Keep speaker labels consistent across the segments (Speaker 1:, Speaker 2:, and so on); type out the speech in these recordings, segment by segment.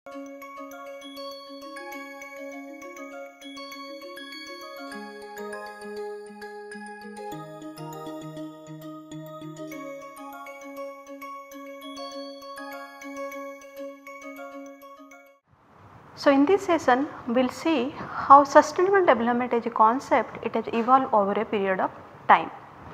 Speaker 1: So, in this session we will see how sustainable development as a concept it has evolved over a period of time.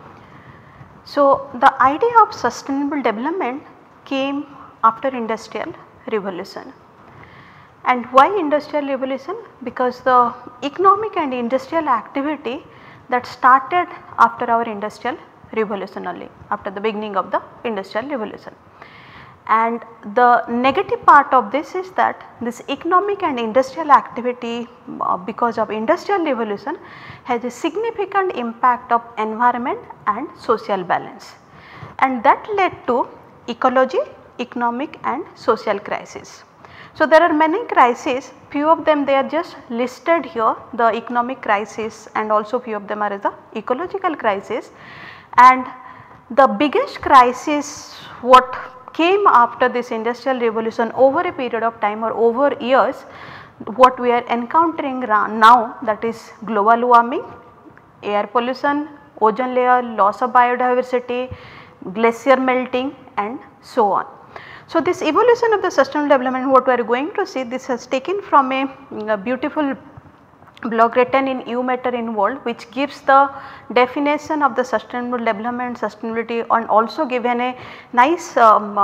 Speaker 1: So, the idea of sustainable development came after industrial revolution. And why industrial revolution? Because the economic and industrial activity that started after our industrial revolution only, after the beginning of the industrial revolution. And the negative part of this is that this economic and industrial activity because of industrial revolution has a significant impact of environment and social balance, and that led to ecology, economic and social crisis. So, there are many crises, few of them they are just listed here, the economic crisis and also few of them are the ecological crisis. And the biggest crisis what came after this industrial revolution over a period of time or over years, what we are encountering now, that is global warming, air pollution, ozone layer, loss of biodiversity, glacier melting and so on. So, this evolution of the sustainable development what we are going to see, this has taken from a beautiful blog written in UMatter in World, which gives the definition of the sustainable development, sustainability, and also given a nice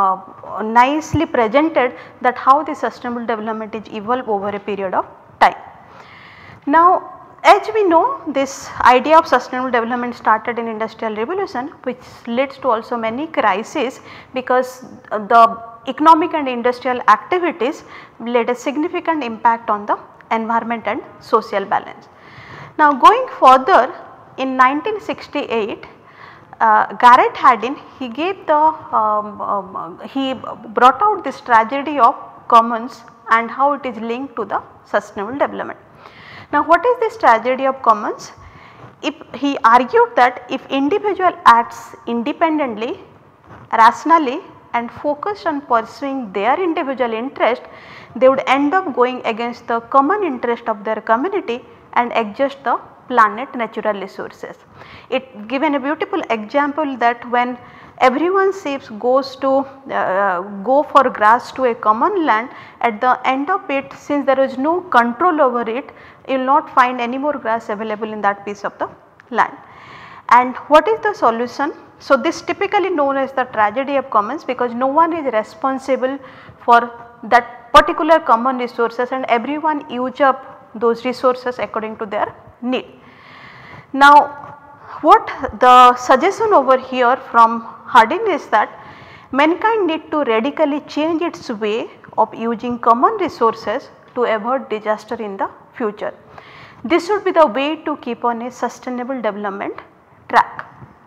Speaker 1: nicely presented that how the sustainable development is evolved over a period of time. Now, as we know, this idea of sustainable development started in industrial revolution, which leads to also many crises because the economic and industrial activities led a significant impact on the environment and social balance. Now, going further, in 1968 Garrett Hardin he gave the he brought out this tragedy of commons and how it is linked to the sustainable development. Now, what is this tragedy of commons? If he argued that if individual acts independently, rationally and focused on pursuing their individual interest, they would end up going against the common interest of their community and exhaust the planet natural resources. It given a beautiful example that when everyone sheep goes to go for grass to a common land, at the end of it, since there is no control over it, you will not find any more grass available in that piece of the land. And what is the solution? So, this typically known as the tragedy of commons because no one is responsible for that particular common resources and everyone use up those resources according to their need. Now, what the suggestion over here from Hardin is that mankind need to radically change its way of using common resources to avoid disaster in the future. This should be the way to keep on a sustainable development track.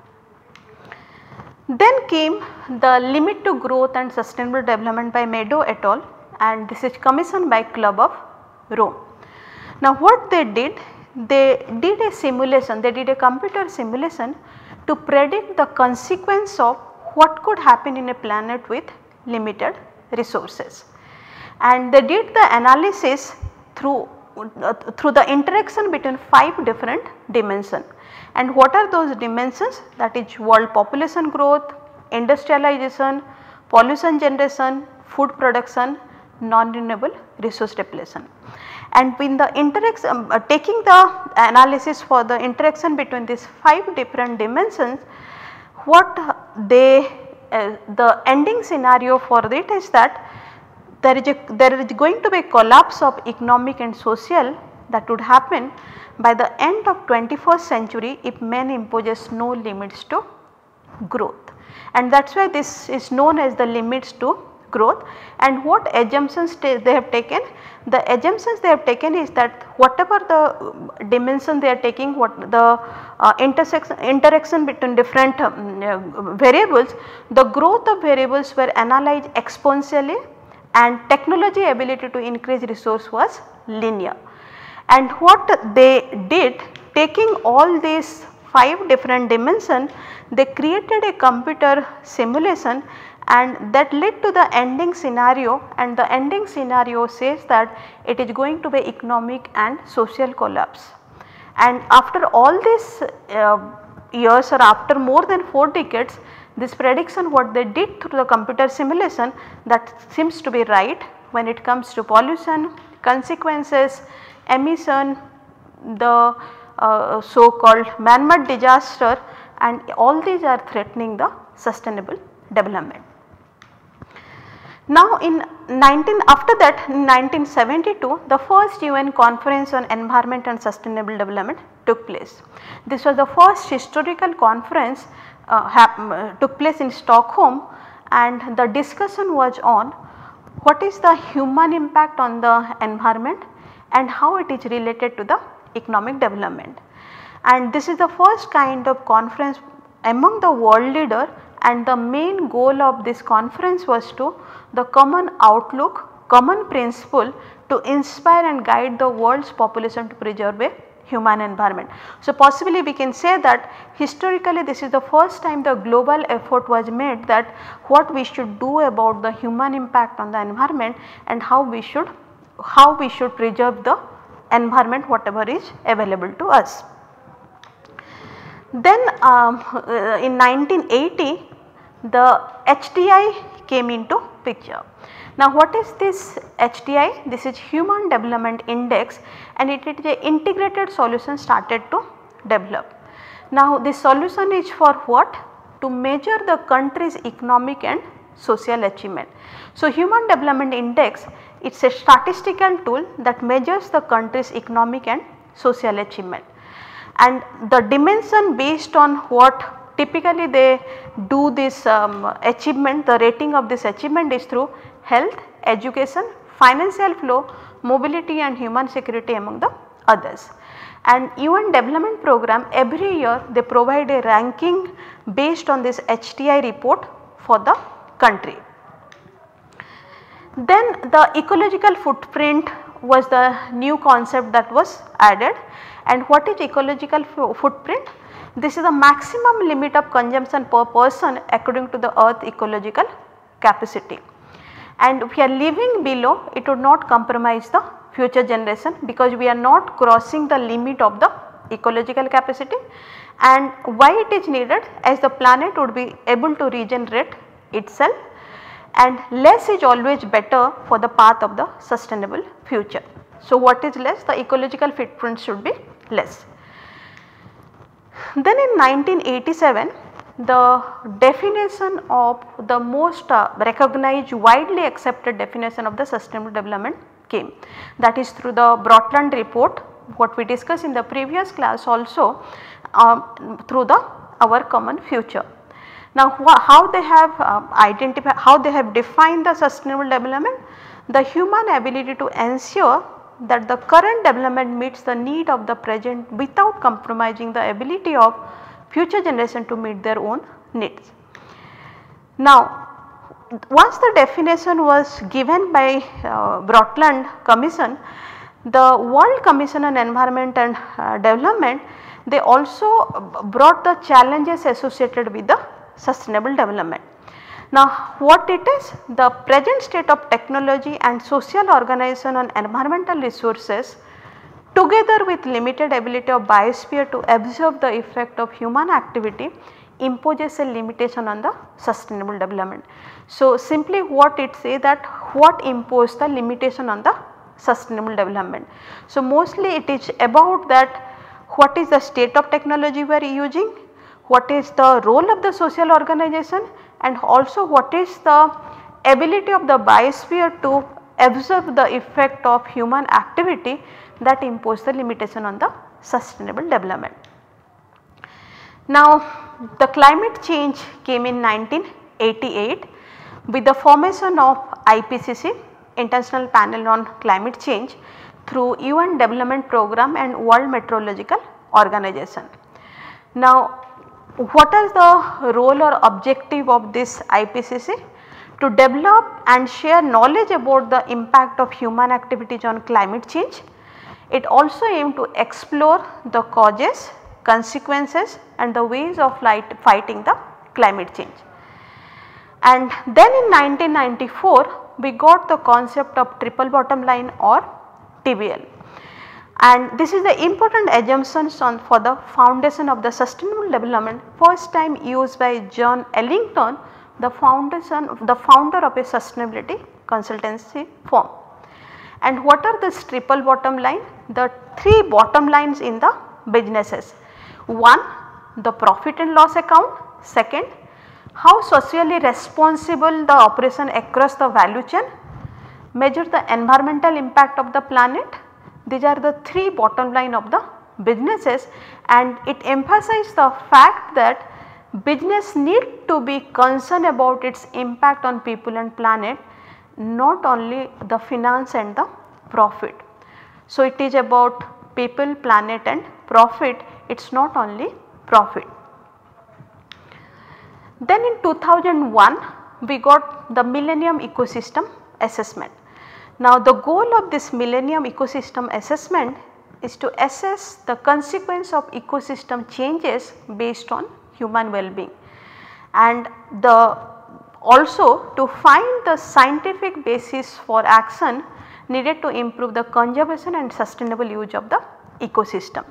Speaker 1: Then came the Limit to Growth and Sustainable Development by Meadow et al. And this is commissioned by Club of Rome. Now, what they did a simulation, they did a computer simulation to predict the consequence of what could happen in a planet with limited resources. And they did the analysis through the interaction between 5 different dimensions. And what are those dimensions? That is world population growth, industrialization, pollution generation, food production, non-renewable resource depletion. And in the interaction taking the analysis for the interaction between these 5 different dimensions, what they the ending scenario for it is that there is going to be a collapse of economic and social that would happen by the end of 21st century if man imposes no limits to growth. And that is why this is known as the limits to growth. And what assumptions they have taken? The assumptions they have taken is that whatever the dimension they are taking, what the interaction between different variables, the growth of variables were analyzed exponentially and technology ability to increase resource was linear. And what they did, taking all these 5 different dimensions, they created a computer simulation and that led to the ending scenario, and the ending scenario says that it is going to be economic and social collapse. And after all these years, or after more than 4 decades, this prediction what they did through the computer simulation, that seems to be right when it comes to pollution, consequences, emission, the so called man-made disaster, and all these are threatening the sustainable development. Now after that in 1972, the first UN conference on environment and sustainable development took place. This was the first historical conference took place in Stockholm, and the discussion was on what is the human impact on the environment and how it is related to the economic development. And this is the first kind of conference among the world leader, and the main goal of this conference was to the common outlook, common principle to inspire and guide the world's population to preserve a human environment. So, possibly we can say that historically this is the first time the global effort was made that what we should do about the human impact on the environment and how we should preserve the environment whatever is available to us. Then in 1980 the HDI came into picture. Now what is this HDI? This is Human Development Index, and it is an integrated solution started to develop. Now this solution is for what? To measure the country's economic and social achievement. So Human Development Index, it is a statistical tool that measures the country's economic and social achievement, and the dimension based on what typically they do this achievement, the rating of this achievement is through health, education, financial flow, mobility and human security among the others. And UN Development Program every year they provide a ranking based on this HDI report for the country. Then the ecological footprint was the new concept that was added. And what is ecological footprint? This is the maximum limit of consumption per person according to the earth ecological capacity. And if we are living below, it would not compromise the future generation because we are not crossing the limit of the ecological capacity. And why it is needed? As the planet would be able to regenerate itself, and less is always better for the path of the sustainable future. So what is less? The ecological footprint should be less. Then in 1987 the definition of the most recognized, widely accepted definition of the sustainable development came, that is through the Brundtland report, what we discussed in the previous class also, through the Our Common Future. Now how they have identified, how they have defined the sustainable development? The human ability to ensure that the current development meets the need of the present without compromising the ability of future generation to meet their own needs. Now once the definition was given by Brundtland Commission, the World Commission on Environment and Development, they also brought the challenges associated with the sustainable development. Now what it is? The present state of technology and social organization on environmental resources together with limited ability of biosphere to absorb the effect of human activity imposes a limitation on the sustainable development. So simply what it says that what imposes the limitation on the sustainable development. So mostly it is about that what is the state of technology we are using, what is the role of the social organization, and also what is the ability of the biosphere to absorb the effect of human activity that impose the limitation on the sustainable development. Now the climate change came in 1988 with the formation of IPCC, International Panel on Climate Change, through UN Development Program and World Meteorological Organization. Now what is the role or objective of this IPCC? To develop and share knowledge about the impact of human activities on climate change. It also aims to explore the causes, consequences and the ways of fighting the climate change. And then in 1994 we got the concept of triple bottom line or TBL, and this is the important assumptions for the foundation of the sustainable development, first time used by John Ellington, the founder of a sustainability consultancy firm. And what are this triple bottom line? The three bottom lines in the businesses. One, the profit and loss account. Second, how socially responsible the operation across the value chain. Measure the environmental impact of the planet. These are the three bottom line of the businesses, and it emphasizes the fact that business need to be concerned about its impact on people and planet, not only the finance and the profit. So, it is about people, planet and profit, it is not only profit. Then in 2001 we got the Millennium Ecosystem Assessment. Now the goal of this Millennium Ecosystem Assessment is to assess the consequence of ecosystem changes based on human well-being, and also to find the scientific basis for action needed to improve the conservation and sustainable use of the ecosystem.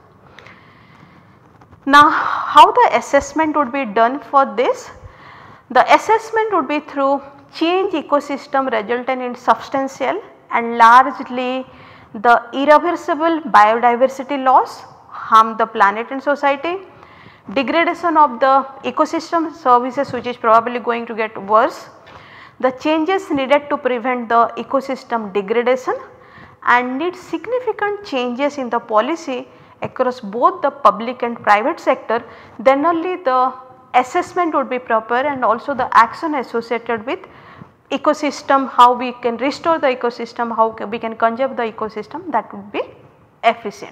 Speaker 1: Now how the assessment would be done for this? The assessment would be through change ecosystem resulting in substantial and largely the irreversible biodiversity loss, harm the planet and society, degradation of the ecosystem services which is probably going to get worse, the changes needed to prevent the ecosystem degradation, and need significant changes in the policy across both the public and private sector, then only the assessment would be proper, and also the action associated with ecosystem, how we can restore the ecosystem, how we can conserve the ecosystem, that would be efficient.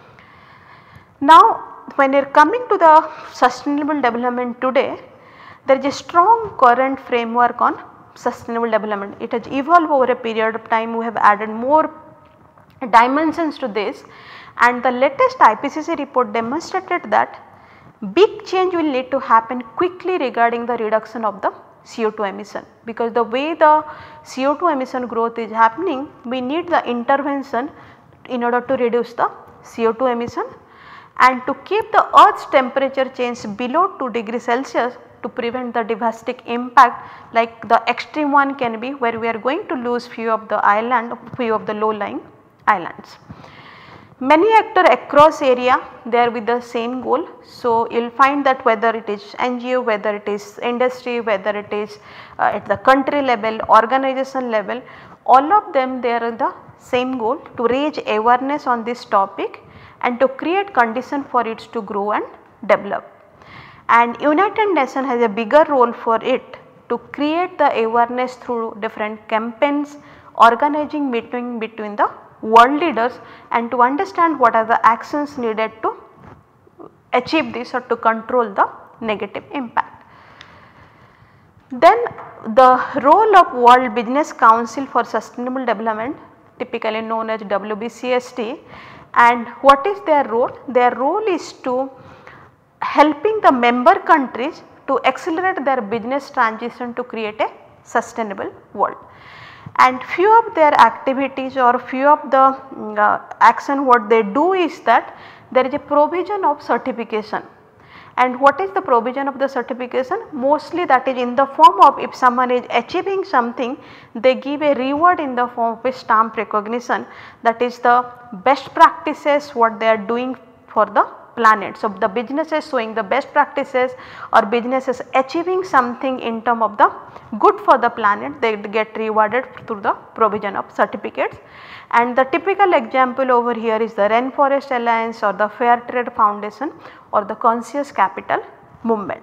Speaker 1: Now when you are coming to the sustainable development today, there is a strong current framework on sustainable development. It has evolved over a period of time, we have added more dimensions to this, and the latest IPCC report demonstrated that big change will need to happen quickly regarding the reduction of the CO2 emission, because the way the CO2 emission growth is happening, we need the intervention in order to reduce the CO2 emission and to keep the earth's temperature change below 2 degrees Celsius to prevent the devastating impact, like the extreme one can be where we are going to lose few of the low lying islands. Many actors across area, they are with the same goal. So, you will find that whether it is NGO, whether it is industry, whether it is at the country level, organization level, all of them they are the same goal, to raise awareness on this topic and to create condition for it to grow and develop. And United Nations has a bigger role for it to create the awareness through different campaigns, organizing meeting between the world leaders, and to understand what are the actions needed to achieve this or to control the negative impact. Then the role of World Business Council for Sustainable Development, typically known as WBCSD, and what is their role? Their role is to helping the member countries to accelerate their business transition to create a sustainable world. And few of their activities or few of the action what they do is that there is a provision of certification. And what is the provision of the certification? Mostly that is in the form of, if someone is achieving something, they give a reward in the form of a stamp recognition, that is the best practices what they are doing for the planet. So, the businesses showing the best practices or businesses achieving something in terms of the good for the planet, they get rewarded through the provision of certificates. And the typical example over here is the Rainforest Alliance or the Fair Trade Foundation or the Conscious Capital Movement.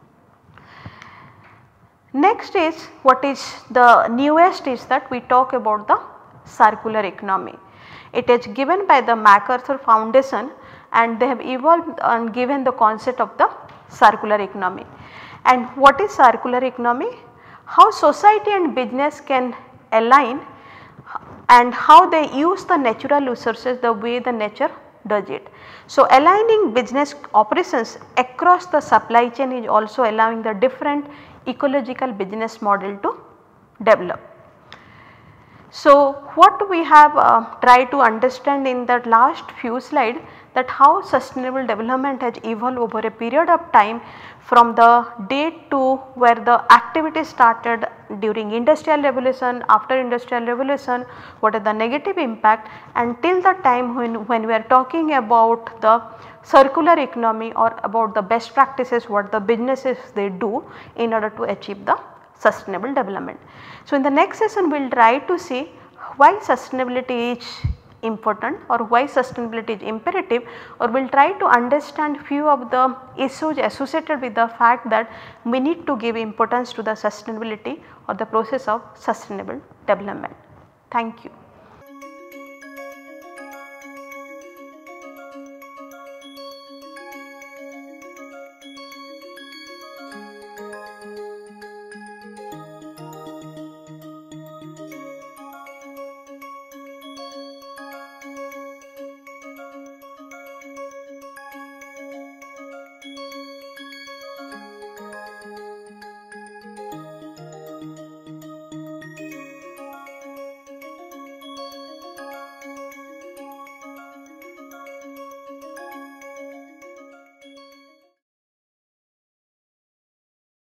Speaker 1: Next is what is the newest is that we talk about the circular economy. It is given by the MacArthur Foundation, and they have evolved and given the concept of the circular economy. And what is circular economy? How society and business can align and how they use the natural resources the way the nature does it. So, aligning business operations across the supply chain is also allowing the different ecological business model to develop. So, what we have tried to understand in the last few slides, that how sustainable development has evolved over a period of time from the date to where the activity started during industrial revolution, after industrial revolution, what are the negative impact, until the time when we are talking about the circular economy or about the best practices what the businesses they do in order to achieve the sustainable development. So, in the next session we will try to see why sustainability is important or why sustainability is imperative, or we will try to understand few of the issues associated with the fact that we need to give importance to the sustainability or the process of sustainable development. Thank you.